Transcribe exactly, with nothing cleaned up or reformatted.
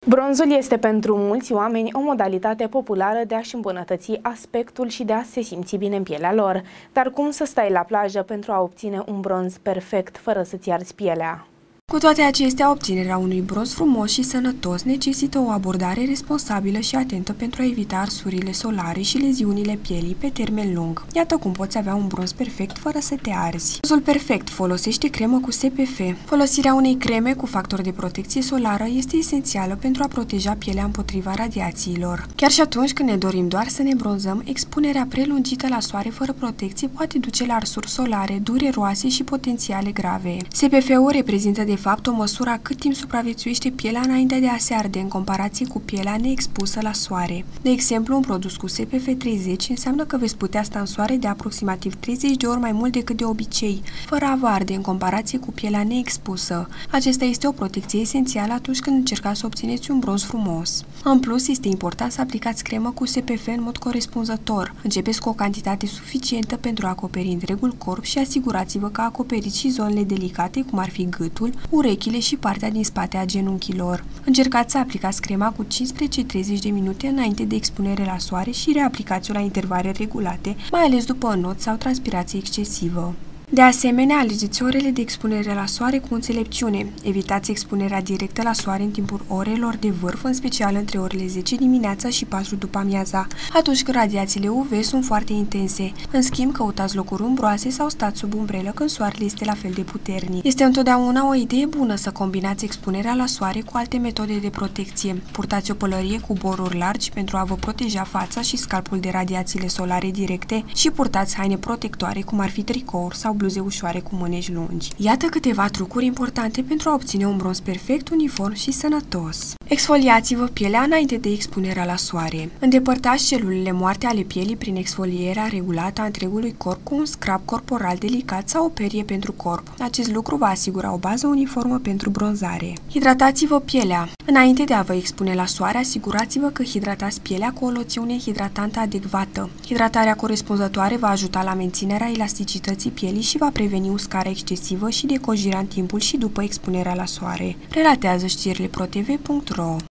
Bronzul este pentru mulți oameni o modalitate populară de a-și îmbunătăți aspectul și de a se simți bine în pielea lor. Dar cum să stai la plajă pentru a obține un bronz perfect fără să-ți arzi pielea? Cu toate acestea, obținerea unui bronz frumos și sănătos necesită o abordare responsabilă și atentă pentru a evita arsurile solare și leziunile pielii pe termen lung. Iată cum poți avea un bronz perfect fără să te arzi. Bronzul perfect folosește cremă cu S P F. Folosirea unei creme cu factor de protecție solară este esențială pentru a proteja pielea împotriva radiațiilor. Chiar și atunci când ne dorim doar să ne bronzăm, expunerea prelungită la soare fără protecție poate duce la arsuri solare, dureroase și potențiale grave. S P F-ul reprezintă de fapt o măsură a cât timp supraviețuiește pielea înainte de a se arde în comparație cu pielea neexpusă la soare. De exemplu, un produs cu S P F treizeci înseamnă că veți putea sta în soare de aproximativ treizeci de ori mai mult decât de obicei, fără a vă arde în comparație cu pielea neexpusă. Acesta este o protecție esențială atunci când încercați să obțineți un bronz frumos. În plus, este important să aplicați cremă cu S P F în mod corespunzător. Începeți cu o cantitate suficientă pentru a acoperi întregul corp și asigurați-vă că acoperiți și zonele delicate, cum ar fi gâtul, urechile și partea din spate a genunchilor. Încercați să aplicați crema cu cincisprezece treizeci de minute înainte de expunere la soare și reaplicați-o la intervale regulate, mai ales după înot sau transpirație excesivă. De asemenea, alegeți orele de expunere la soare cu înțelepciune. Evitați expunerea directă la soare în timpul orelor de vârf, în special între orele zece dimineața și patru după amiaza, atunci când radiațiile U V sunt foarte intense. În schimb, căutați locuri umbroase sau stați sub umbrelă când soarele este la fel de puternic. Este întotdeauna o idee bună să combinați expunerea la soare cu alte metode de protecție. Purtați o pălărie cu boruri largi pentru a vă proteja fața și scalpul de radiațiile solare directe și purtați haine protectoare, cum ar fi tricouri sau bluze ușoare cu mâneci lungi. Iată câteva trucuri importante pentru a obține un bronz perfect, uniform și sănătos. Exfoliați-vă pielea înainte de expunerea la soare. Îndepărtați celulele moarte ale pielii prin exfolierea regulată a întregului corp cu un scrub corporal delicat sau o perie pentru corp. Acest lucru va asigura o bază uniformă pentru bronzare. Hidratați-vă pielea. Înainte de a vă expune la soare, asigurați-vă că hidratați pielea cu o loțiune hidratantă adecvată. Hidratarea corespunzătoare va ajuta la menținerea elasticității pielii și va preveni uscarea excesivă și decojirea în timpul și după expunerea la soare. Relatează știrile pro t v punct ro.